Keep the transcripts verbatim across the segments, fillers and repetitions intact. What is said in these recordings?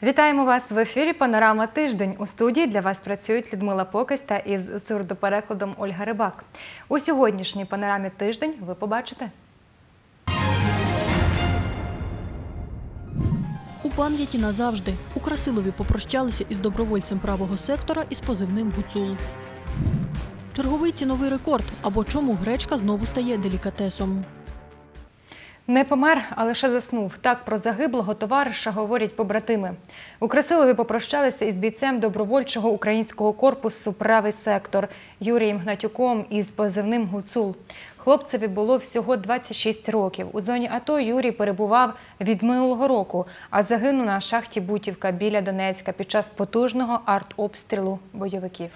Вітаємо вас в ефірі «Панорама Тиждень». У студії для вас працюють Людмила Покась та із сурдоперекладом Ольга Рибак. У сьогоднішній «Панорамі Тиждень» ви побачите. У пам'яті назавжди. У Красилові попрощалися із добровольцем правого сектора із позивним «Гуцул». Черговий ціновий рекорд. Або чому гречка знову стає делікатесом. Не помер, а лише заснув. Так про загиблого товариша говорять побратими. У Красилові попрощалися із бійцем добровольчого українського корпусу «Правий сектор» Юрієм Гнатюком із позивним «Гуцул». Хлопцеві було всього двадцять шість років. У зоні АТО Юрій перебував від минулого року, а загинув на шахті Бутівка біля Донецька під час потужного артобстрілу бойовиків.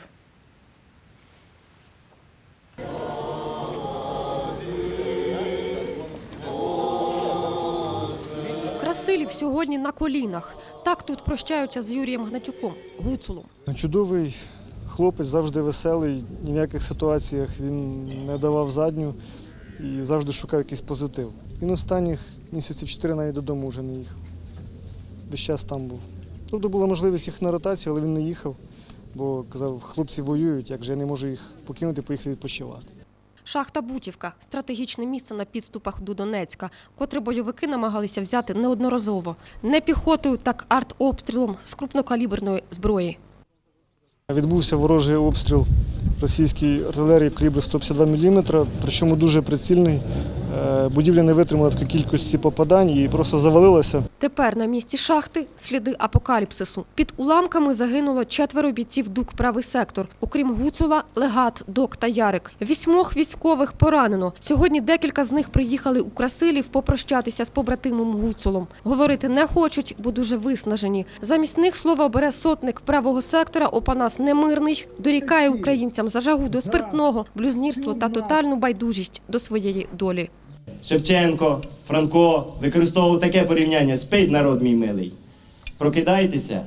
Красилів сьогодні на колінах. Так тут прощаються з Юрієм Гнатюком, Гуцулом. Чудовий хлопець, завжди веселий, ні в яких ситуаціях він не давав задню і завжди шукав якийсь позитив. Він останніх місяців чотири навіть додому вже не їхав. Весь час там був. Тобто була можливість їх на ротацію, але він не їхав, бо казав, хлопці воюють, як же я не можу їх покинути, поїхати відпочивати. Шахта Бутівка – стратегічне місце на підступах до Донецька, котре бойовики намагалися взяти неодноразово. Не піхотою, так артобстрілом з крупнокаліберної зброї. Відбувся ворожий обстріл російської артилерії калібру сто п'ятдесят два міліметри, причому дуже прицільний. Будівля не витримала такої кількості попадань і просто завалилася. Тепер на місці шахти сліди апокаліпсису. Під уламками загинуло четверо бійців ДУК «Правий сектор». Окрім Гуцула, Легат, Док та Ярик. Вісьмох військових поранено. Сьогодні декілька з них приїхали у Красилів попрощатися з побратимом Гуцулом. Говорити не хочуть, бо дуже виснажені. Замість них слово бере сотник правого сектора Опанас Немирний. Дорікає українцям за жагу до спиртного, блюзнірство та тотальну байдужість до своєї долі. Шевченко, Франко використовував таке порівняння: спить, народ мій милий, прокидайтеся,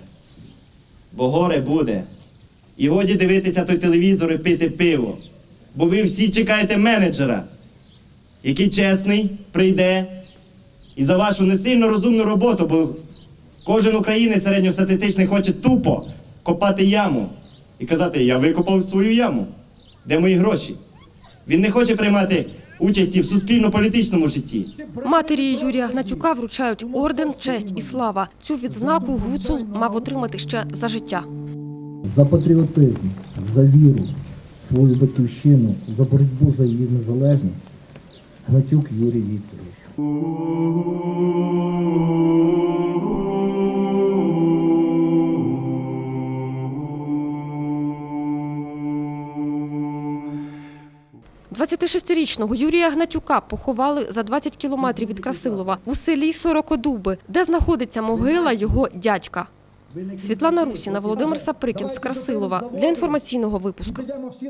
бо горе буде. І годі дивитися той телевізор і пити пиво, бо ви всі чекаєте менеджера, який чесний, прийде і за вашу не сильно розумну роботу, бо кожен українець середньостатистичний хоче тупо копати яму і казати: я викопав свою яму, де мої гроші? Він не хоче приймати участі в суспільно-політичному житті. Матері Юрія Гнатюка вручають орден «Честь і слава». Цю відзнаку Гуцул мав отримати ще за життя. За патріотизм, за віру в свою батьківщину, за боротьбу за її незалежність Гнатюк Юрій Вікторович. двадцятишестирічного Юрія Гнатюка поховали за двадцять кілометрів від Красилова у селі Сорокодуби, де знаходиться могила його дядька. Світлана Русіна, Володимир Саприкін з Красилова для інформаційного випуску.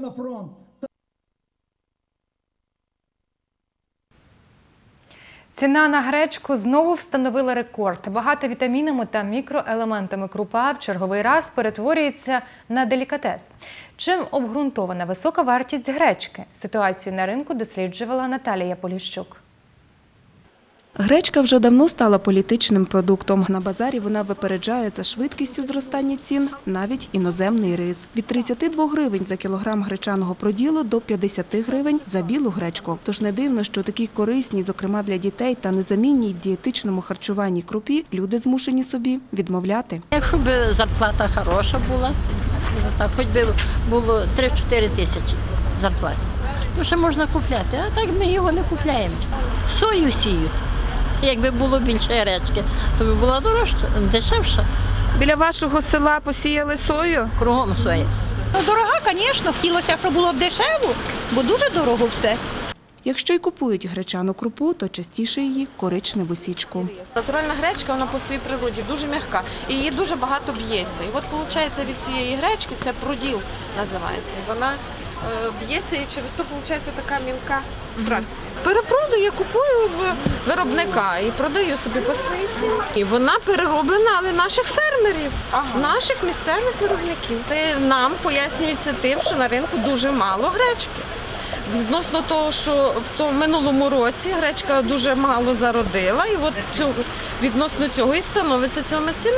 Ціна на гречку знову встановила рекорд. Багата вітамінами та мікроелементами крупа в черговий раз перетворюється на делікатес. Чим обґрунтована висока вартість гречки? Ситуацію на ринку досліджувала Наталія Поліщук. Гречка вже давно стала політичним продуктом. На базарі вона випереджає за швидкістю зростання цін навіть іноземний рис. Від тридцяти двох гривень за кілограм гречаного проділу до п'ятдесяти гривень за білу гречку. Тож не дивно, що такі корисні, зокрема для дітей, та незамінній в дієтичному харчуванні крупі люди змушені собі відмовляти. Якщо б зарплата хороша була, так, хоч би було три-чотири тисячі зарплати, то ще можна купляти, а так ми його не купляємо. Сою сіють. Якби було більше гречки, то би була дорожча, дешевша. Біля вашого села посіяли сою? Кругом соя. Ну, дорога, звісно, хотілося, щоб було б дешево, бо дуже дорого все. Якщо й купують гречану крупу, то частіше її коричневу січку. Натуральна гречка, вона по своїй природі дуже м'яка і її дуже багато б'ється. І от виходить від цієї гречки, це проділ називається. Вона е, б'ється і через то виходить така мілка фракція. Перепродаю, я купую в виробника і продаю собі по своїй ціні. І вона перероблена, але наших фермерів, ага. наших місцевих виробників. Це нам пояснюється тим, що на ринку дуже мало гречки. Відносно того, що в тому минулому році гречка дуже мало зародила, і от цього, відносно цього і становиться ця ціна.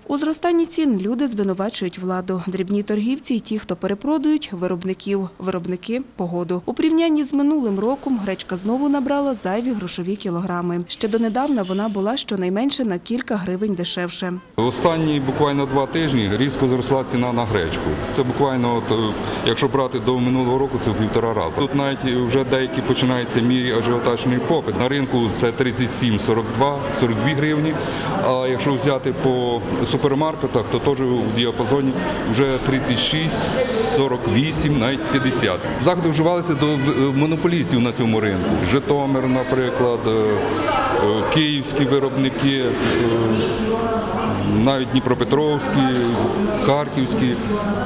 У зростанні цін люди звинувачують владу. Дрібні торгівці і ті, хто перепродають – виробників. Виробники – погоду. У порівнянні з минулим роком гречка знову набрала зайві грошові кілограми. Ще донедавна вона була щонайменше на кілька гривень дешевше. Останні буквально два тижні різко зросла ціна на гречку. Це буквально, от, якщо брати до минулого року, це в півтора рази. Тут навіть вже деякі починаються мірі ажіотажний попит. На ринку це тридцять сім сорок два сорок дві гривні, а якщо взяти по супермаркетах, то теж у діапазоні вже тридцять шість сорок вісім, навіть п'ятдесят. Заходи вживалися до монополістів на цьому ринку. Житомир, наприклад, київські виробники, навіть Дніпропетровські, Харківські.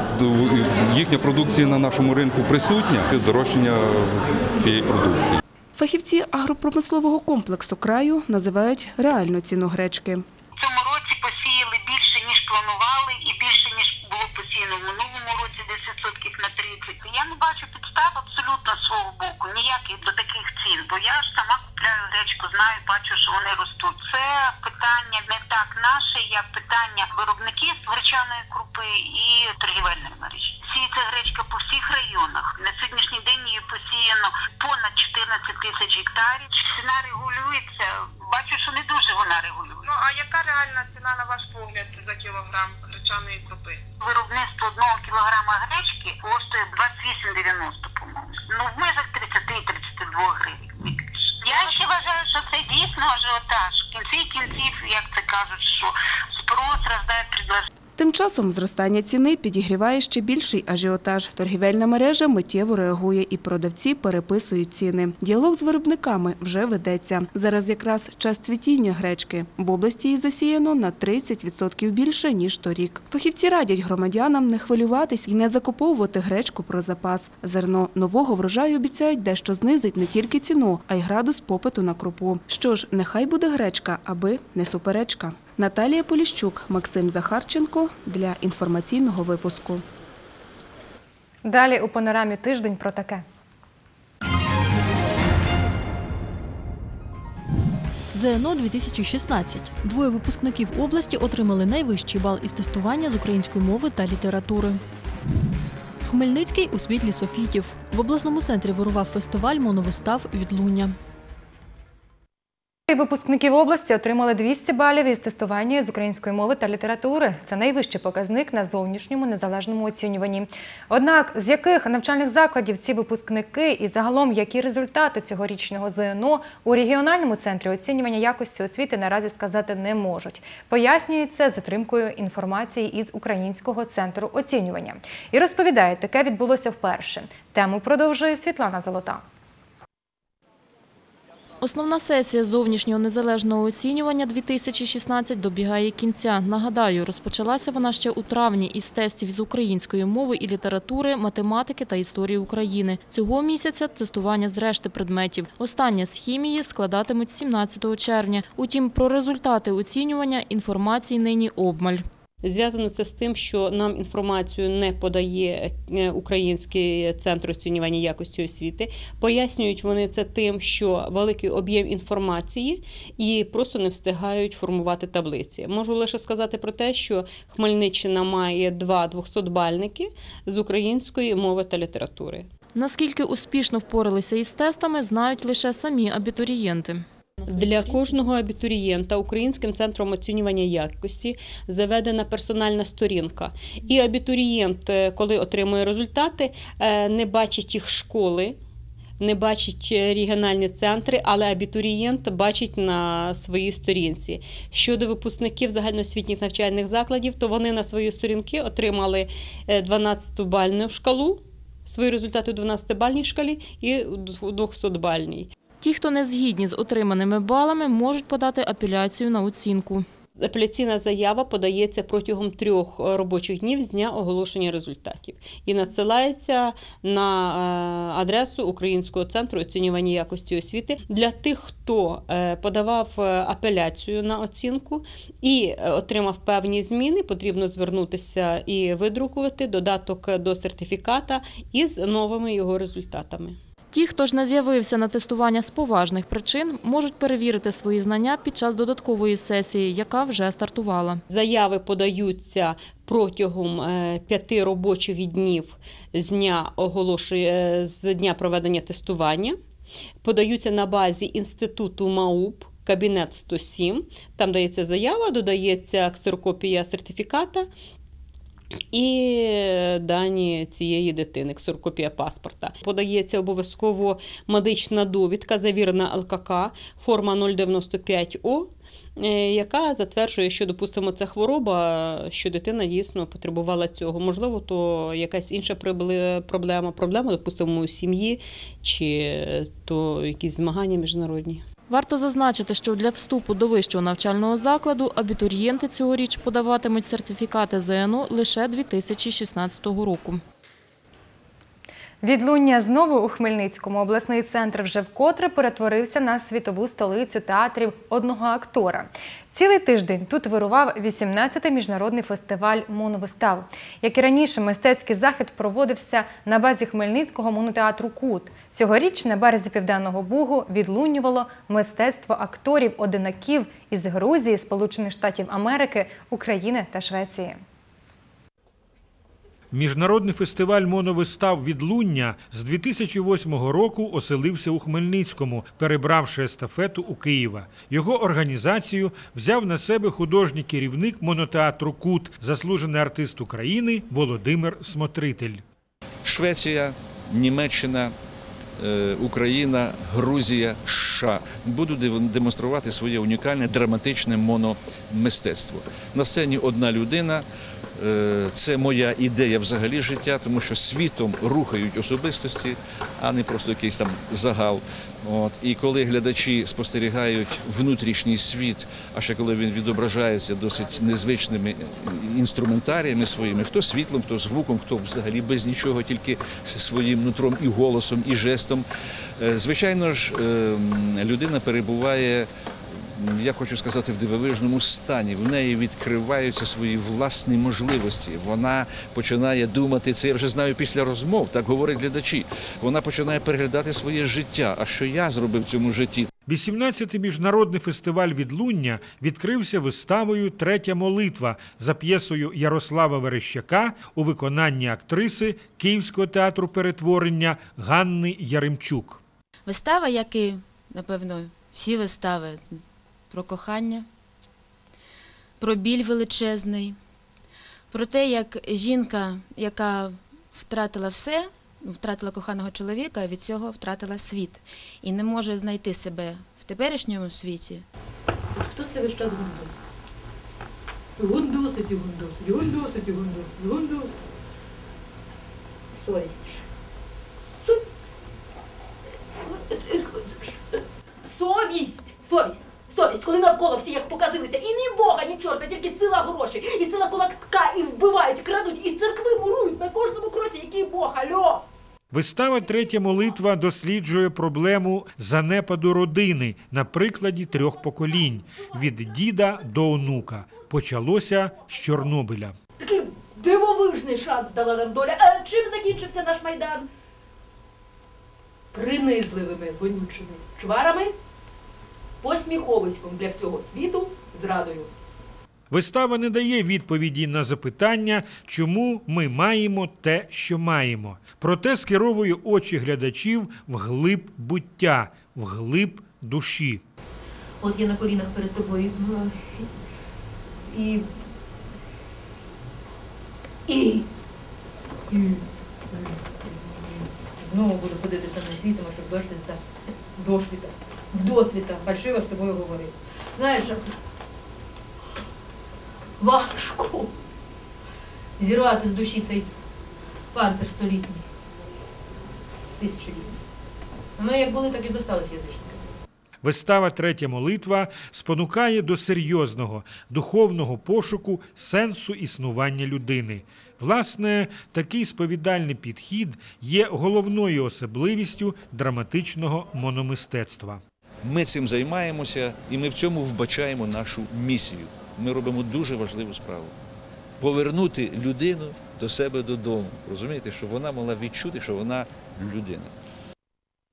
Їхня продукція на нашому ринку присутня, здорожчання цієї продукції. Фахівці агропромислового комплексу краю називають реальну ціну гречки. В цьому році посіяли більше, ніж планували, і більше, ніж було посіяно в минулому році, десь відсотків на тридцять. Я не бачу підстав абсолютно з свого боку, ніяких до таких цін, бо я ж сама купляю гречку, знаю, бачу, що вони ростуть. Це питання не так наше, як питання виробників гречаної крупи і торгівельної мережі. Сіється гречка по всіх районах. На сьогоднішній день її посіяно понад чотирнадцять тисяч гектарів. Ціна регулюється. Бачу, що не дуже вона регулює. Ну, а яка реальна ціна, на ваш погляд, за кілограм гречаної крупи? Виробництво одного кілограма гречки коштує двадцять вісім дев'яносто, по-моєму. Ну, в межах тридцять тридцять два гривень. Я ще вважаю, що це дійсно ажіотаж. В кінці кінців, як це кажуть, що спрос рождає предложення. Тим часом зростання ціни підігріває ще більший ажіотаж. Торгівельна мережа миттєво реагує і продавці переписують ціни. Діалог з виробниками вже ведеться. Зараз якраз час цвітіння гречки. В області її засіяно на тридцять відсотків більше, ніж торік. Фахівці радять громадянам не хвилюватись і не закуповувати гречку про запас. Зерно нового врожаю обіцяють дещо знизить не тільки ціну, а й градус попиту на крупу. Що ж, нехай буде гречка, аби не суперечка. Наталія Поліщук, Максим Захарченко для інформаційного випуску. Далі у панорамі тиждень про таке. ЗНО дві тисячі шістнадцять. Двоє випускників області отримали найвищий бал із тестування з української мови та літератури. Хмельницький у світлі софітів. В обласному центрі вирував фестиваль «Моновистав. Відлуння». Випускників області отримали двісті балів із тестування з української мови та літератури. Це найвищий показник на зовнішньому незалежному оцінюванні. Однак, з яких навчальних закладів ці випускники і загалом які результати цьогорічного ЗНО у регіональному центрі оцінювання якості освіти наразі сказати не можуть. Пояснюється затримкою інформації із Українського центру оцінювання. І розповідає, таке відбулося вперше. Тему продовжує Світлана Золота. Основна сесія зовнішнього незалежного оцінювання дві тисячі шістнадцять добігає кінця. Нагадаю, розпочалася вона ще у травні із тестів з української мови і літератури, математики та історії України. Цього місяця тестування з решти предметів. Останнє з хімії складатимуть сімнадцятого червня. Утім, про результати оцінювання інформації нині обмаль. Зв'язано це з тим, що нам інформацію не подає Український центр оцінювання якості освіти. Пояснюють вони це тим, що великий об'єм інформації і просто не встигають формувати таблиці. Можу лише сказати про те, що Хмельниччина має два двохсотбальники з української мови та літератури. Наскільки успішно впоралися із тестами, знають лише самі абітурієнти. Для кожного абітурієнта Українським центром оцінювання якості заведена персональна сторінка. І абітурієнт, коли отримує результати, не бачить їх школи, не бачить регіональні центри, але абітурієнт бачить на своїй сторінці. Щодо випускників загальноосвітніх навчальних закладів, то вони на свої сторінки отримали дванадцятибальну шкалу, свої результати у дванадцятибальній шкалі і у двохсотбальній. Ті, хто не згідні з отриманими балами, можуть подати апеляцію на оцінку. Апеляційна заява подається протягом трьох робочих днів з дня оголошення результатів і надсилається на адресу Українського центру оцінювання якості освіти. Для тих, хто подавав апеляцію на оцінку і отримав певні зміни, потрібно звернутися і видрукувати додаток до сертифіката із новими його результатами. Ті, хто ж не з'явився на тестування з поважних причин, можуть перевірити свої знання під час додаткової сесії, яка вже стартувала. Заяви подаються протягом е, п'яти робочих днів з дня, оголошує, з дня проведення тестування. Подаються на базі інституту МАУП, кабінет сто сім. Там дається заява, додається ксерокопія сертифіката і дані цієї дитини, ксерокопія паспорта. Подається обов'язково медична довідка, завірена ел ка ка, форма нуль дев'яносто п'ять о, яка затверджує, що, допустимо, це хвороба, що дитина дійсно потребувала цього. Можливо, то якась інша проблема, проблема, допустимо, у сім'ї, чи то якісь змагання міжнародні. Варто зазначити, що для вступу до вищого навчального закладу абітурієнти цьогоріч подаватимуть сертифікати зе ен о лише дві тисячі шістнадцятого року. Відлуння знову у Хмельницькому. Обласний центр вже вкотре перетворився на світову столицю театрів одного актора. Цілий тиждень тут вирував вісімнадцятий міжнародний фестиваль моновистав. Як і раніше, мистецький захід проводився на базі Хмельницького монотеатру «Кут». Цьогоріч на березі Південного Бугу відлунювало мистецтво акторів-одинаків із Грузії, Сполучених Штатів Америки, України та Швеції. Міжнародний фестиваль моновистав «Відлуння» з дві тисячі восьмого року оселився у Хмельницькому, перебравши естафету у Києва. Його організацію взяв на себе художній керівник монотеатру «Кут», заслужений артист України Володимир Смотритель. Швеція, Німеччина, Україна, Грузія, США будуть демонструвати своє унікальне драматичне мономистецтво. На сцені одна людина. Це моя ідея взагалі життя, тому що світом рухають особистості, а не просто якийсь там загал. От. І коли глядачі спостерігають внутрішній світ, а ще коли він відображається досить незвичними інструментаріями своїми, хто світлом, хто звуком, хто взагалі без нічого, тільки своїм нутром і голосом, і жестом, звичайно ж, людина перебуває, я хочу сказати, в дивовижному стані. В неї відкриваються свої власні можливості. Вона починає думати, це я вже знаю після розмов, так говорять глядачі. Вона починає переглядати своє життя. А що я зробив в цьому житті? вісімнадцятий міжнародний фестиваль «Відлуння» відкрився виставою «Третя молитва» за п'єсою Ярослава Верещака у виконанні актриси Київського театру перетворення Ганни Яремчук. Вистава, як і, напевно, всі вистави, про кохання, про біль величезний, про те, як жінка, яка втратила все, втратила коханого чоловіка, від цього втратила світ. І не може знайти себе в теперішньому світі. Хто це весь час гундосить? Гундосить і гундосить, гундосить і гундосить, гундосить. Совість. Совість! Совість! Совість, коли навколо всі як показилися, і ні Бога, ні чорта, тільки сила грошей, і сила кулака, і вбивають, крадуть, і церкви мурують на кожному кроці, який Бог, альо! Вистава «Третя молитва» досліджує проблему занепаду родини на прикладі трьох поколінь – від діда до онука. Почалося з Чорнобиля. Такий дивовижний шанс дала нам доля. А чим закінчився наш Майдан? Принизливими вонючими чварами, посміховиськом для всього світу, зрадою. Вистава не дає відповіді на запитання, чому ми маємо те, що маємо. Проте скеровує очі глядачів вглиб буття, вглиб душі. От я на колінах перед тобою і... І... І... Знову буду ходити сам світом, щоб дошвіта, дошвіта, вдосвіта, фальшиво з тобою говорити. Знаєш, важко зірвати з душі цей панцир столітній, тисячолітній. Ми як були, так і зосталися язичниками. Вистава «Третя молитва» спонукає до серйозного, духовного пошуку сенсу існування людини. Власне, такий сповідальний підхід є головною особливістю драматичного мономистецтва. Ми цим займаємося і ми в цьому вбачаємо нашу місію. Ми робимо дуже важливу справу. Повернути людину до себе додому. Розумієте, щоб вона могла відчути, що вона людина.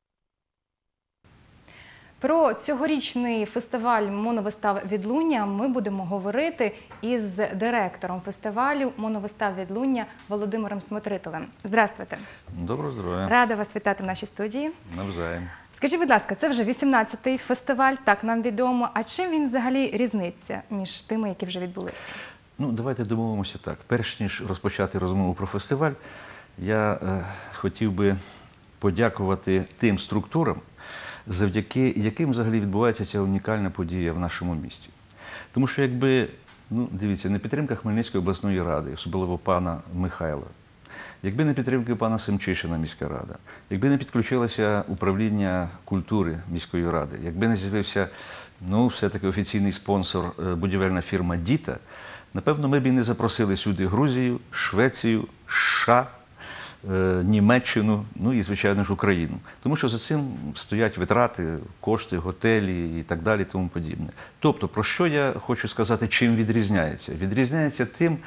Про цьогорічний фестиваль «Моновистав Відлуння» ми будемо говорити із директором фестивалю «Моновистав Відлуння» Володимиром Смотрителем. Здравствуйте. Доброго здоров'я. Рада вас вітати в нашій студії. Навзаєм. Скажіть, будь ласка, це вже вісімнадцятий фестиваль, так нам відомо. А чим він взагалі різниться між тими, які вже відбулися? Ну, давайте домовимося так. Перш ніж розпочати розмову про фестиваль, я е, хотів би подякувати тим структурам, завдяки яким взагалі відбувається ця унікальна подія в нашому місті. Тому що якби, ну, дивіться, не підтримка Хмельницької обласної ради, особливо пана Михайла, якби не підтримки пана Семчишина міська рада, якби не підключилося управління культури міської ради, якби не з'явився, ну, все-таки офіційний спонсор, будівельна фірма «Діта», напевно, ми б і не запросили сюди Грузію, Швецію, США, Німеччину, ну і, звичайно ж, Україну. Тому що за цим стоять витрати, кошти, готелі і так далі, тому подібне. Тобто, про що я хочу сказати, чим відрізняється? Відрізняється тим,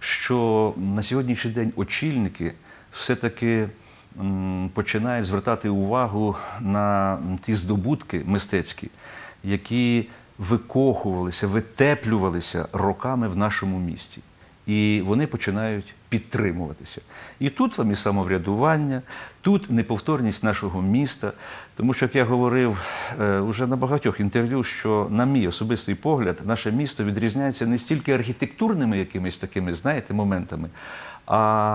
що на сьогоднішній день очільники все-таки починають звертати увагу на ті здобутки мистецькі, які викохувалися, витеплювалися роками в нашому місті. І вони починають підтримуватися. І тут вам і самоврядування, тут неповторність нашого міста. Тому що, як я говорив уже на багатьох інтерв'ю, що, на мій особистий погляд, наше місто відрізняється не стільки архітектурними якимись такими, знаєте, моментами, а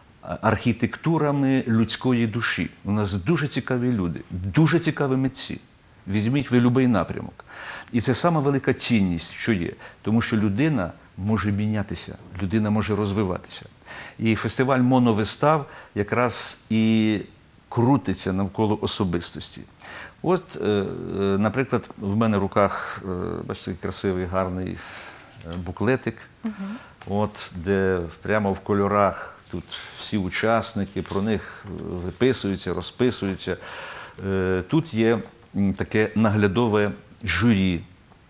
архітектурами людської душі. У нас дуже цікаві люди, дуже цікаві митці. Візьміть ви будь-який напрямок. І це сама велика цінність, що є. Тому що людина може мінятися, людина може розвиватися. І фестиваль «Моновистав» якраз і крутиться навколо особистості. От, наприклад, в мене в руках, бачите, красивий, гарний буклетик, угу. От, де прямо в кольорах тут всі учасники, про них виписуються, розписуються. Тут є таке наглядове журі,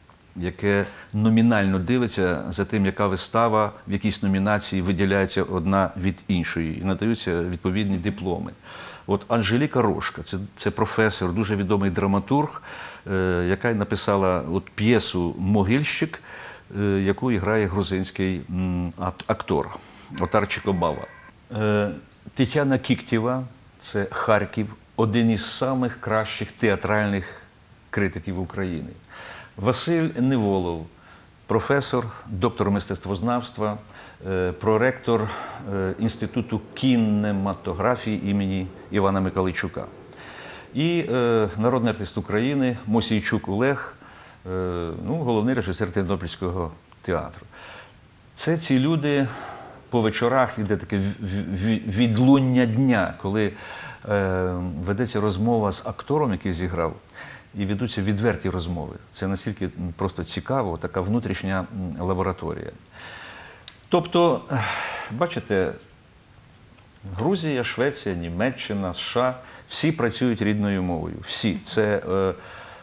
яке номінально дивиться за тим, яка вистава в якійсь номінації виділяється одна від іншої, і надаються відповідні дипломи. От Анжеліка Рошка, це, це професор, дуже відомий драматург, е, яка написала от п'єсу «Могильщик», е, яку грає грузинський м, актор Отар Чикобава. Е, Тетяна Кіктєва, це Харків, один із самих кращих театральних критиків України. Василь Неволов, професор, доктор мистецтвознавства, проректор Інституту кінематографії імені Івана Миколайчука. І народний артист України Мосійчук Олег, ну, головний режисер Тернопільського театру. Це ці люди по вечорах, іде таке відлуння дня, коли ведеться розмова з актором, який зіграв, і ведуться відверті розмови. Це настільки просто цікаво, така внутрішня лабораторія. Тобто, бачите, Грузія, Швеція, Німеччина, США – всі працюють рідною мовою. Всі. Це е,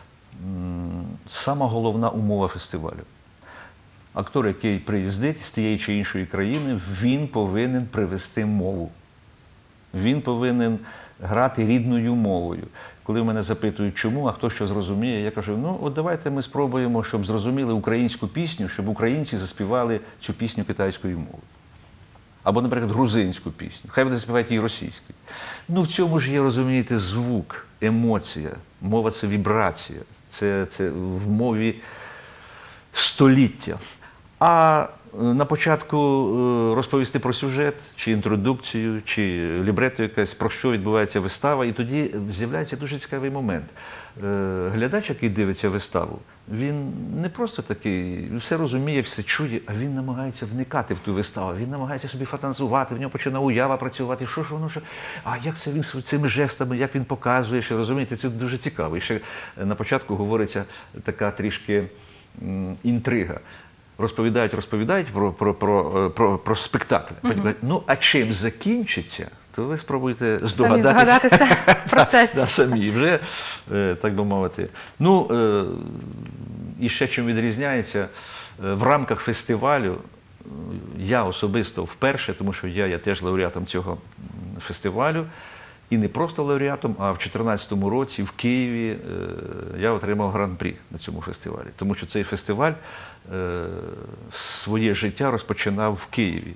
сама головна умова фестивалю. Актор, який приїздить з тієї чи іншої країни, він повинен привести мову. Він повинен грати рідною мовою. Коли мене запитують, чому, а хто що зрозуміє, я кажу, ну от давайте ми спробуємо, щоб зрозуміли українську пісню, щоб українці заспівали цю пісню китайською мовою. Або, наприклад, грузинську пісню. Хай вони заспівають її російською. Ну в цьому ж є, розумієте, звук, емоція. Мова – це вібрація. Це, це в мові століття. А на початку розповісти про сюжет, чи інтродукцію, чи лібрето якесь, про що відбувається вистава, і тоді з'являється дуже цікавий момент. Глядач, який дивиться виставу, він не просто такий, все розуміє, все чує, а він намагається вникати в ту виставу, він намагається собі фантазувати, в нього починає уява працювати, що ж воно, що, а як це він цими жестами, як він показує, що, розумієте, це дуже цікаво. І ще на початку говориться така трішки інтрига. Розповідають, розповідають про, про, про, про, про спектакль. Потім кажуть, ну, а чим закінчиться, то ви спробуйте здогадатися. Самі здогадатися в процесі. Да, самі вже, так би мовити. Ну, і ще чим відрізняється, в рамках фестивалю я особисто вперше, тому що я є теж лауреатом цього фестивалю, І не просто лауреатом, а в дві тисячі чотирнадцятому році в Києві е, я отримав гран-прі на цьому фестивалі. Тому що цей фестиваль е, своє життя розпочинав в Києві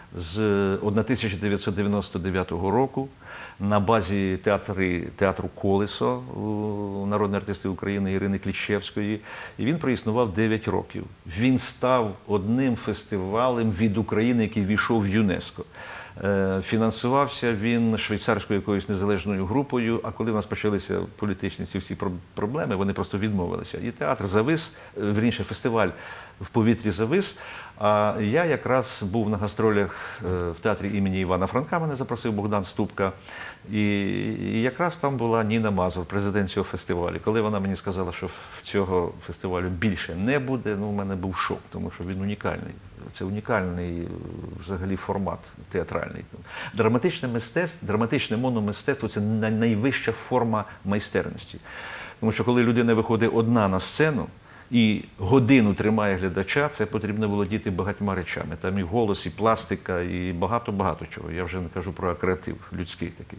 з тисяча дев'ятсот дев'яносто дев'ятого року на базі театри, театру «Колесо» у народної артистки України Ірини Кліщевської. І він проіснував дев'ять років. Він став одним фестивалем від України, який війшов в ЮНЕСКО. Фінансувався він швейцарською якоюсь незалежною групою, а коли в нас почалися політичні ці всі проблеми, вони просто відмовилися. І театр завис, вірніше, фестиваль в повітрі завис, а я якраз був на гастролях в театрі імені Івана Франка, мене запросив Богдан Ступка, і якраз там була Ніна Мазур, президент цього фестивалю. Коли вона мені сказала, що цього фестивалю більше не буде, ну, у мене був шок, тому що він унікальний. Це унікальний взагалі формат театральний. Драматичне мистецтво, драматичне мономистецтво – це найвища форма майстерності. Тому що коли людина виходить одна на сцену і годину тримає глядача, це потрібно володіти багатьма речами. Там і голос, і пластика, і багато-багато чого. Я вже не кажу про креатив людський такий.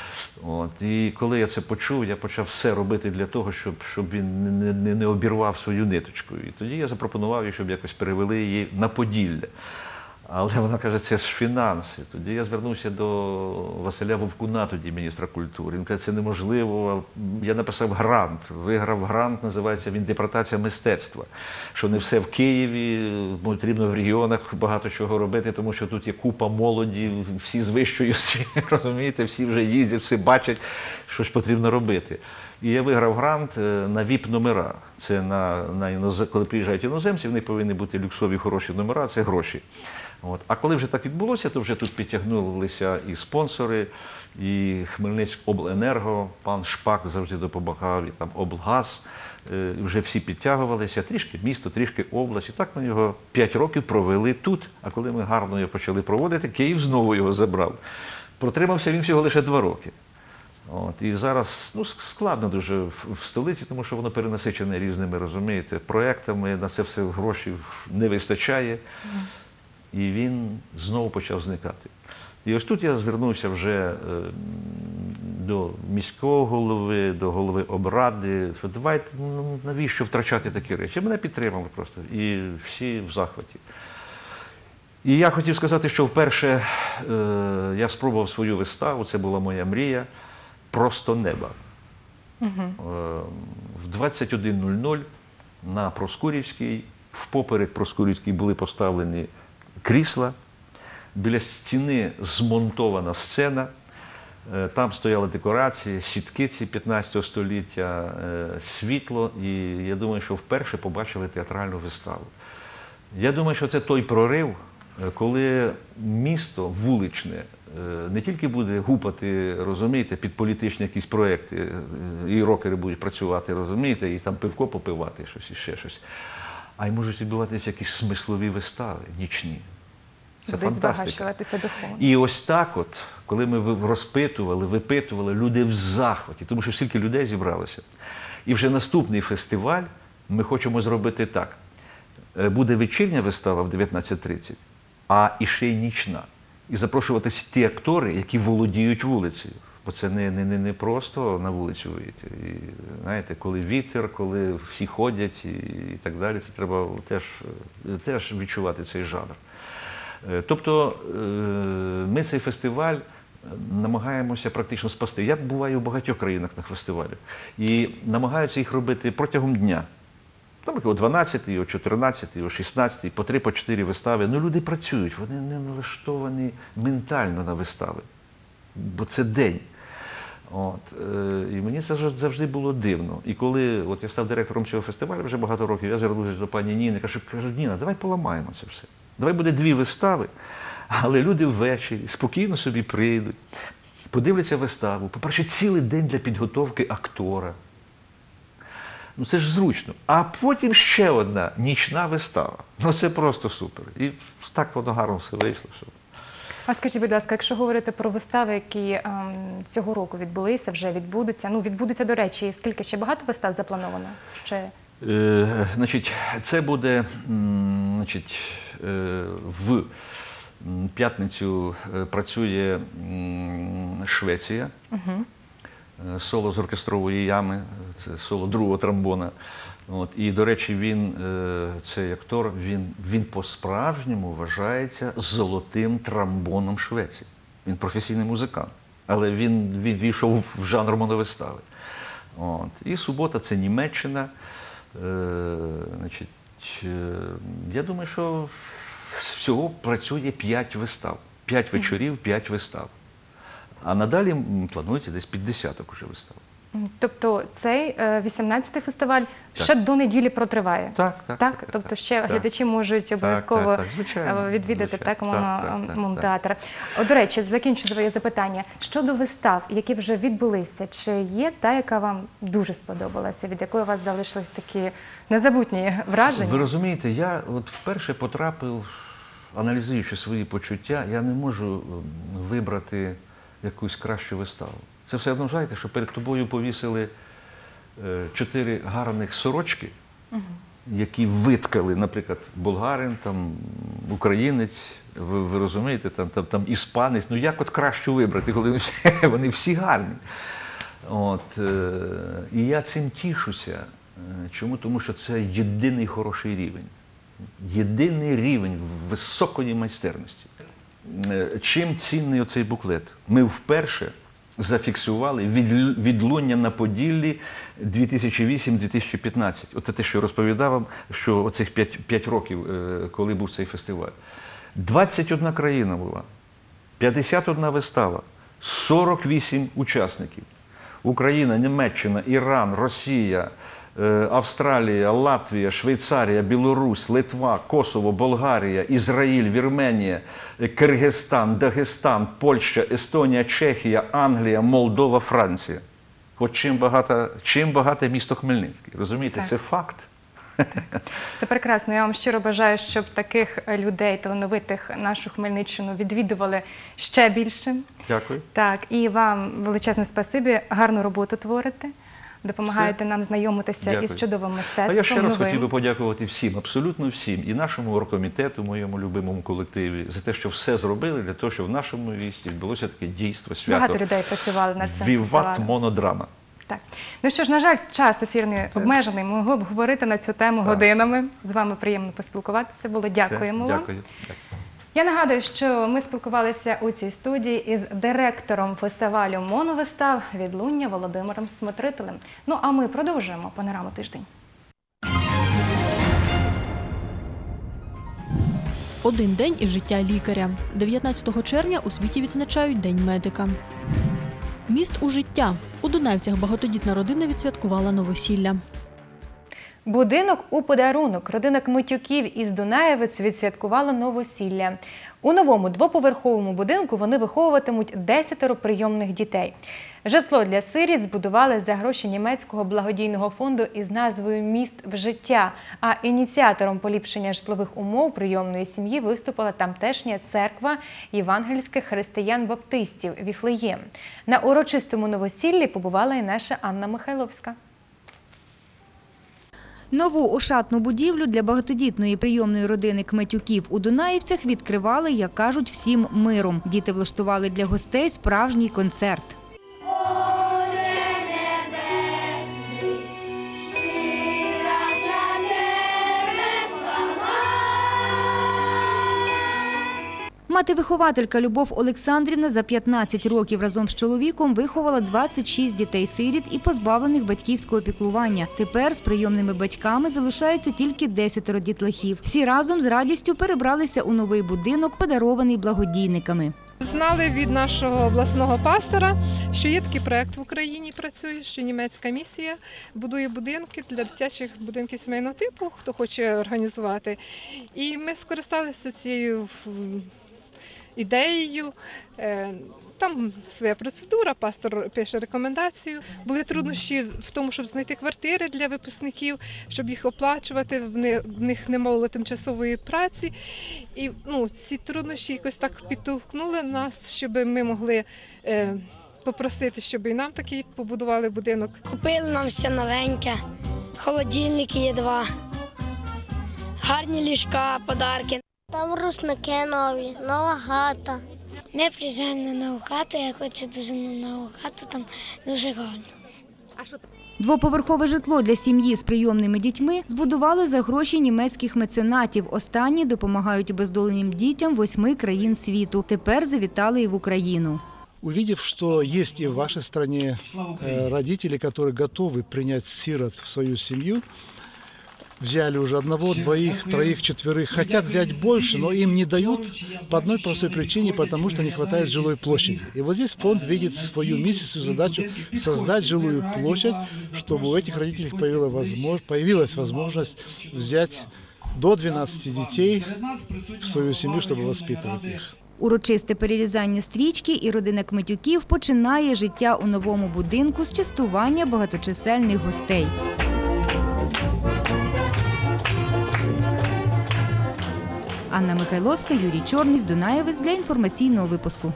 От. І коли я це почув, я почав все робити для того, щоб, щоб він не, не, не обірвав свою ниточку. І тоді я запропонував їй, щоб якось перевели її на Поділля. Але вона каже, це ж фінанси. Тоді я звернувся до Василя Вовкуна, тоді міністра культури. Він каже, це неможливо. Я написав грант, виграв грант, називається він «Депортація мистецтва». Що не все в Києві, потрібно в регіонах багато чого робити, тому що тут є купа молоді, всі з вищої освіти, розумієте, всі вже їздять, всі бачать, що ж потрібно робити. І я виграв грант на віп-номера. Це на, на інозем... коли приїжджають іноземці, в них повинні бути люксові хороші номера, це гроші. От. А коли вже так відбулося, то вже тут підтягнулися і спонсори, і Хмельницькобленерго, пан Шпак завжди допомагав, і там облгаз. Е, вже всі підтягувалися, трішки місто, трішки область. І так ми його п'ять років провели тут, а коли ми гарно його почали проводити, Київ знову його забрав. Протримався він всього лише два роки. От, і зараз ну, складно дуже в, в столиці, тому що воно перенасичене різними, розумієте, проєктами, на це все грошей не вистачає. І він знову почав зникати. І ось тут я звернувся вже е, до міського голови, до голови облради. Давайте, ну, навіщо втрачати такі речі? Мене підтримали просто. І всі в захваті. І я хотів сказати, що вперше е, я спробував свою виставу, це була моя мрія, «Просто неба». Угу. Е, в двадцять один нуль нуль на Проскурівській, впоперек Проскурівській були поставлені крісла, біля стіни змонтована сцена, там стояли декорації, сітки ці п'ятнадцятого століття, світло, і я думаю, що вперше побачили театральну виставу. Я думаю, що це той прорив, коли місто вуличне не тільки буде гупати, розумієте, під політичні якісь проекти, і рокери будуть працювати, розумієте, і там пивко попивати, щось і ще щось, а й можуть відбуватися якісь смислові вистави, нічні. Це фантастика. І ось так от, коли ми розпитували, випитували, люди в захваті, тому що стільки людей зібралося. І вже наступний фестиваль ми хочемо зробити так. Буде вечірня вистава в дев'ятнадцять тридцять, а і ще й нічна. І запрошуватись ті актори, які володіють вулицею. Бо це не, не, не просто на вулицю вийти. І, знаєте, коли вітер, коли всі ходять і, і так далі, це треба теж, теж відчувати цей жанр. Тобто ми цей фестиваль намагаємося практично спасти. Я буваю в багатьох країнах на фестивалях і намагаються їх робити протягом дня. Там о дванадцятій, о чотирнадцятій, о шістнадцятій, по три, по чотири вистави. Ну, люди працюють, вони не налаштовані ментально на вистави, бо це день. От. І мені це завжди було дивно. І коли от я став директором цього фестивалю вже багато років, я звернувся до пані Ніни, кажу, кажу, Ніна, давай поламаємо це все. Давай буде дві вистави, але люди ввечері спокійно собі прийдуть, подивляться виставу. По-перше, цілий день для підготовки актора. Ну це ж зручно. А потім ще одна нічна вистава. Ну це просто супер. І так воно гарно все вийшло. Що... А скажіть, будь ласка, якщо говорити про вистави, які ем, цього року відбулися, вже відбудуться, ну відбудуться, до речі, скільки ще багато вистав заплановано? Ще... Е, значить, це буде, значить, е, в М, П'ятницю е, працює м, Швеція. Угу. Е, Соло з оркестрової ями, це соло другого тромбона. От, і, до речі, він, е, цей актор, він, він по-справжньому вважається золотим тромбоном Швеції. Він професійний музикант, але він відійшов в жанр моновистави. От. І субота – це Німеччина. Е, значить, е, я думаю, що всього працює п'ять вистав. П'ять вечорів, п'ять вистав. А надалі м, планується десь під десяток уже вистав. Тобто цей е, вісімнадцятий фестиваль Так. ще до неділі протриває? Так, так. так, так Тобто ще так. глядачі можуть обов'язково так, так, звичайно, відвідати звичайно. так, моно, Так, так, так, монотеатр. О, до речі, закінчу своє запитання. Щодо вистав, які вже відбулися, чи є та, яка вам дуже сподобалася, від якої у вас залишились такі незабутні враження? Ви розумієте, я от вперше потрапив, аналізуючи свої почуття, я не можу м, вибрати якусь кращу виставу. Це все одно, знаєте, що перед тобою повісили е, чотири гарних сорочки, Угу. які виткали, наприклад, болгарин, там, українець, ви, ви розумієте, там, там, там іспанець. Ну як от кращу вибрати, коли вони всі, вони всі гарні. От, е, і я цим тішуся. Е, Чому? Тому що це єдиний хороший рівень. Єдиний рівень високої майстерності. Е, Чим цінний оцей буклет? Ми вперше зафіксували від- відлуння на Поділлі дві тисячі вісім - дві тисячі п'ятнадцять. Оце те, що я розповідав вам, що оцих п'ять років, е, коли був цей фестиваль. двадцять одна країна була, п'ятдесят одна вистава, сорок вісім учасників. Україна, Німеччина, Іран, Росія, е, Австралія, Латвія, Швейцарія, Білорусь, Литва, Косово, Болгарія, Ізраїль, Вірменія, е, Киргизстан, Дагестан, Польща, Естонія, Чехія, Англія, Молдова, Франція. От чим багато, чим багате місто Хмельницький. Розумієте, Так. це факт. Це прекрасно. Я вам щиро бажаю, щоб таких людей, талановитих, нашу Хмельниччину відвідували ще більше. Дякую. Так, і вам величезне спасибі, гарну роботу творите, допомагаєте нам знайомитися Дякую. із чудовим мистецтвом. А я ще раз новим. хотів би подякувати всім, абсолютно всім, і нашому оргкомітету, моєму любимому колективі, за те, що все зробили для того, щоб в нашому місті відбулося таке дійство, свято. Багато людей працювали над цим Віват фестивалем. монодрама. Так. Ну що ж, на жаль, час ефірний обмежений. Ми могли б говорити на цю тему годинами. З вами приємно поспілкуватися було. Дякуємо вам. Дякую. Я нагадую, що ми спілкувалися у цій студії із директором фестивалю моновистав «Відлуння» Володимиром Смотрителем. Ну а ми продовжуємо панораму тиждень. Один день із життя лікаря. дев'ятнадцятого червня у світі відзначають День медика. Міст у життя. У Дунаївцях багатодітна родина відсвяткувала новосілля. Будинок у подарунок. Родина Кмитюків із Дунаєвець відсвяткувала новосілля. У новому двоповерховому будинку вони виховуватимуть десятеро прийомних дітей. Житло для сиріт збудували за гроші німецького благодійного фонду із назвою «Міст в життя». А ініціатором поліпшення житлових умов прийомної сім'ї виступила тамтешня церква євангельських християн-баптистів «Віфлеєм». На урочистому новосіллі побувала і наша Анна Михайловська. Нову ошатну будівлю для багатодітної прийомної родини Кмитюків у Дунаївцях відкривали, як кажуть, всім миром. Діти влаштували для гостей справжній концерт. Мати-вихователька Любов Олександрівна за п'ятнадцять років разом з чоловіком виховала двадцять шість дітей-сиріт і позбавлених батьківського піклування. Тепер з прийомними батьками залишаються тільки десятеро дітлахів. Всі разом з радістю перебралися у новий будинок, подарований благодійниками. Знали від нашого обласного пастора, що є такий проєкт в Україні, працює, що німецька місія будує будинки для дитячих будинків сімейного типу, хто хоче організувати. І ми скористалися цією ідеєю. Там своя процедура, пастор пише рекомендацію. Були труднощі в тому, щоб знайти квартири для випускників, щоб їх оплачувати, в них не було тимчасової праці. І ну, ці труднощі якось так підтолкнули нас, щоб ми могли е, попросити, щоб і нам такий побудували будинок. Купили нам все новеньке, холодильники є два, гарні ліжка, подарки. Там рушники нові, нова хата. Ми приїжджаємо на нову хату, я хочу дуже на нову хату, там дуже гарно. Двоповерхове житло для сім'ї з прийомними дітьми збудували за гроші німецьких меценатів. Останні допомагають обездоленим дітям восьми країн світу. Тепер завітали і в Україну. Увидев, что есть и в вашей стране родители, которые готовы принять сирот в свою семью, взяли уже одного, двоих, троих, четверых, хотят взять больше, но им не дают по одной простой причине, потому что не хватает жилой площади. И вот здесь фонд видит свою миссию, свою задачу создать жилую площадь, чтобы у этих родителей появилась возможность, появилась возможность взять до двенадцати детей в свою семью, чтобы воспитывать их. Урочисте перерізання стрічки і родина Кмитюків починає життя у новому будинку з частування багаточисельних гостей. Анна Михайловська, Юрій Чорний, Дунаєвець для інформаційного випуску.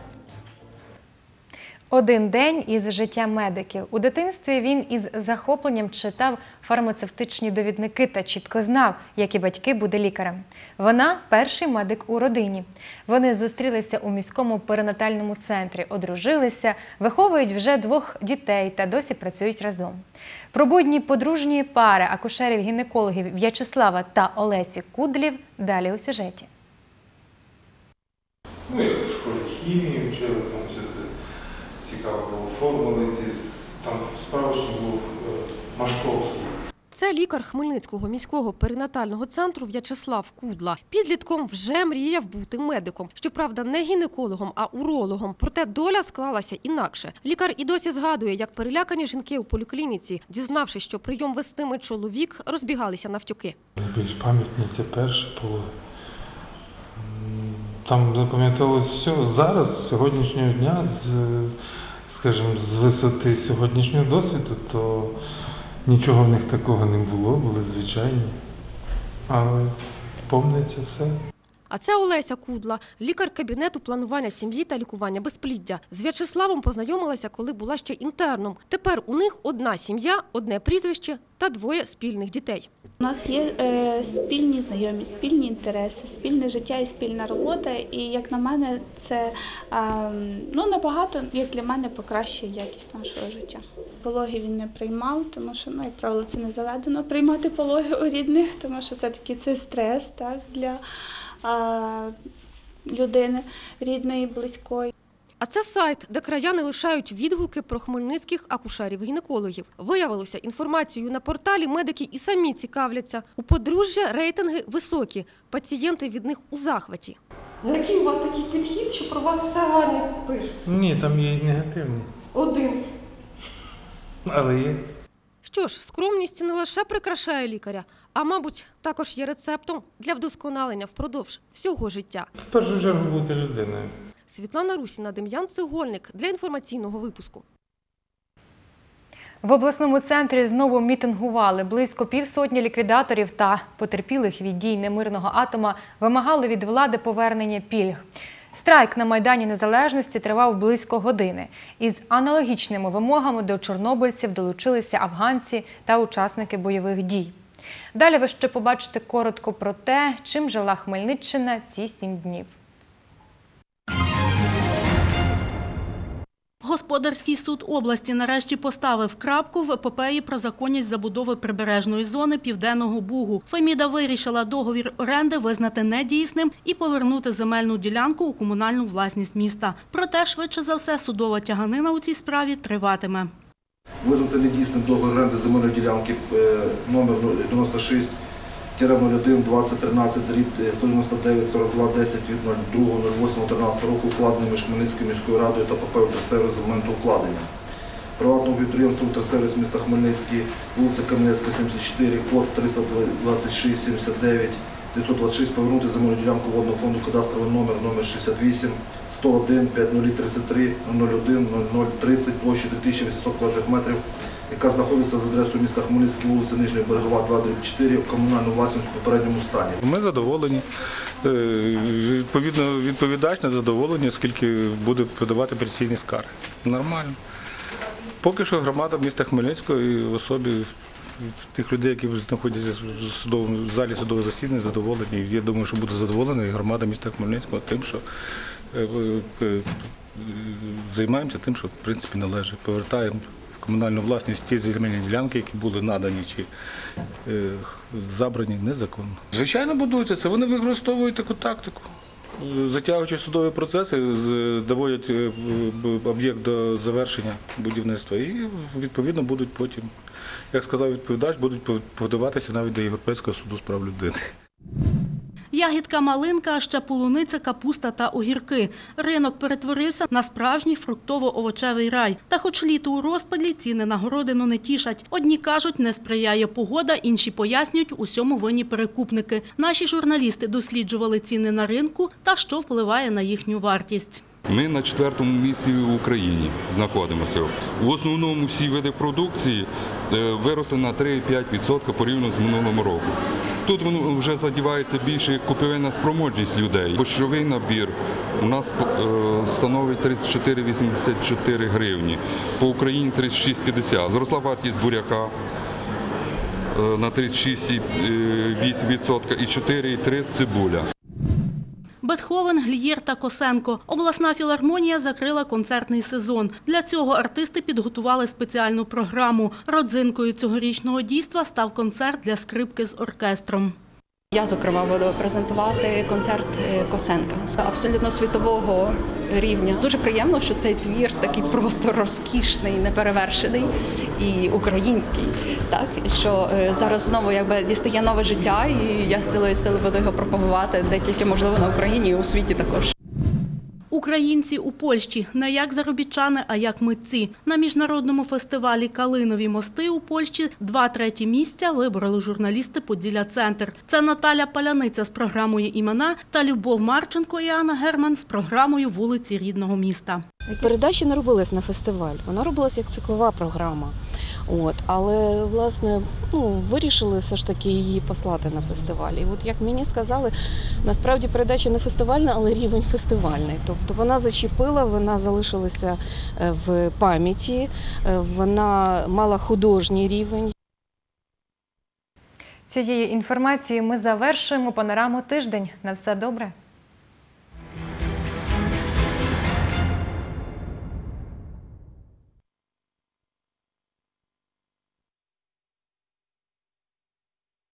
Один день із життя медиків. У дитинстві він із захопленням читав фармацевтичні довідники та чітко знав, як і батьки буде лікарем. Вона – перший медик у родині. Вони зустрілися у міському перинатальному центрі, одружилися, виховують вже двох дітей та досі працюють разом. Про будні подружньої пари акушерів-гінекологів В'ячеслава та Олесі Кудлів далі у сюжеті. Ну, як в школі хімії вчили, там все це цікаво було, формули ці, там справочник був Машковський. Це лікар Хмельницького міського перинатального центру В'ячеслав Кудла. Підлітком вже мріяв бути медиком. Щоправда, не гінекологом, а урологом. Проте доля склалася інакше. Лікар і досі згадує, як перелякані жінки у поліклініці, дізнавшись, що прийом вестиме чоловік, розбігалися навтюки. Найбільш пам'ятні це перші були. Там запам'яталось все. Зараз, з сьогоднішнього дня, з, скажімо, з висоти сьогоднішнього досвіду, то нічого в них такого не було, були звичайні, але помниться все. А це Олеся Кудла, лікар кабінету планування сім'ї та лікування безпліддя. З В'ячеславом познайомилася, коли була ще інтерном. Тепер у них одна сім'я, одне прізвище та двоє спільних дітей. У нас є е, спільні знайомі, спільні інтереси, спільне життя і спільна робота. І, як на мене, це е, ну, набагато, як для мене, покращує якість нашого життя. Пологи він не приймав, тому що, ну, як правило, це не заведено приймати пологи у рідних, тому що все-таки це стрес, так, для е, людини рідної, близької. А це сайт, де краяни лишають відгуки про хмельницьких акушерів-гінекологів. Виявилося, інформацією на порталі медики і самі цікавляться. У подружжя рейтинги високі, пацієнти від них у захваті. Ну, який у вас такий підхід, що про вас все гарно пишуть? Ні, там є і негативні. Один. Але є. Що ж, скромність не лише прикрашає лікаря, а, мабуть, також є рецептом для вдосконалення впродовж всього життя. В першу чергу бути людиною. Світлана Русіна, Дем'ян Цегольник для інформаційного випуску. В обласному центрі знову мітингували. Близько півсотні ліквідаторів та потерпілих від дій немирного атома вимагали від влади повернення пільг. Страйк на Майдані Незалежності тривав близько години. Із аналогічними вимогами до чорнобильців долучилися афганці та учасники бойових дій. Далі ви ще побачите коротко про те, чим жила Хмельниччина ці сім днів. Господарський суд області нарешті поставив крапку в епопеї про законність забудови прибережної зони Південного Бугу. Феміда вирішила договір оренди визнати недійсним і повернути земельну ділянку у комунальну власність міста. Проте, швидше за все, судова тяганина у цій справі триватиме. Визнати недійсним договір оренди земельної ділянки номер дев'яносто шість нуль один двадцять тринадцять сто дев'яносто дев'ять сорок два десять від нуль два нуль восьмого тринадцятого року, укладений між Хмельницькою міською радою та ПП «Укрсервіс» з моменту укладення. Приватному підприємству «Укрсервіс» міста Хмельницький, вулиця Кам'янецька, сімдесят чотири, код триста двадцять шість сімдесят дев'ять дев'ятсот двадцять шість, повернути земельну ділянку водного фонду кадастровий номер номер шістдесят вісім сто один п'ять нуль тридцять три нуль один нуль нуль тридцять площі три тисячі вісімсот квадратних метрів, яка знаходиться за адресою міста Хмельницький, вулиця Нижня Берегова, два чотири, в комунальному власності в попередньому стані. Ми задоволені, відповідно, відповідач не задоволені, оскільки буде подавати апеляційні скарги. Нормально. Поки що громада міста Хмельницького і в особі тих людей, які знаходяться в судовому в залі судових засідань, задоволені. Я думаю, що буде задоволена і громада міста Хмельницького тим, що займаємося тим, що в принципі належить. Повертаємо в комунальну власність ті земельні ділянки, які були надані чи забрані незаконно. Звичайно, будуються це. Вони використовують таку тактику. Затягуючи судові процеси, доводять об'єкт до завершення будівництва і, відповідно, будуть потім, як сказав відповідач, будуть подаватися навіть до Європейського суду з прав людини. Ягідка, малинка, а ще полуниця, капуста та огірки. Ринок перетворився на справжній фруктово-овочевий рай. Та хоч літо у розпалі, ціни на городину не тішать. Одні кажуть, не сприяє погода, інші пояснюють, усьому винні перекупники. Наші журналісти досліджували ціни на ринку та що впливає на їхню вартість. Ми на четвертому місці в Україні знаходимося. В основному всі види продукції виросли на три-п'ять відсотків порівняно з минулим роком. Тут вже задівається більше купівельна спроможність людей. Борщовий набір у нас становить тридцять чотири вісімдесят чотири гривні, по Україні тридцять шість п'ятдесят. Зросла вартість буряка на тридцять шість цілих вісім відсотка і чотири цілих три відсотка цибуля. Бетховен, Глієр та Косенко. Обласна філармонія закрила концертний сезон. Для цього артисти підготували спеціальну програму. Родзинкою цьогорічного дійства став концерт для скрипки з оркестром. Я, зокрема, буду презентувати концерт Косенка. Абсолютно світового рівня. Дуже приємно, що цей твір такий просто розкішний, неперевершений і український. Так? Що зараз знову якби дістає нове життя, і я з цілої сили буду його пропагувати, де тільки можливо на Україні і у світі також. Українці у Польщі не як заробітчани, а як митці. На міжнародному фестивалі «Калинові мости» у Польщі два треті місця вибороли журналісти «Поділля-Центр». Це Наталя Паляниця з програмою «Імена» та Любов Марченко і Анна Герман з програмою «Вулиці рідного міста». Передача не робилась на фестиваль, вона робилась як циклова програма. От, але, власне, ну, вирішили все ж таки її послати на фестиваль. І от, як мені сказали, насправді передача не фестивальна, але рівень фестивальний. Тобто вона зачепила, вона залишилася в пам'яті, вона мала художній рівень. Цією інформацією ми завершуємо панораму тиждень. На все добре.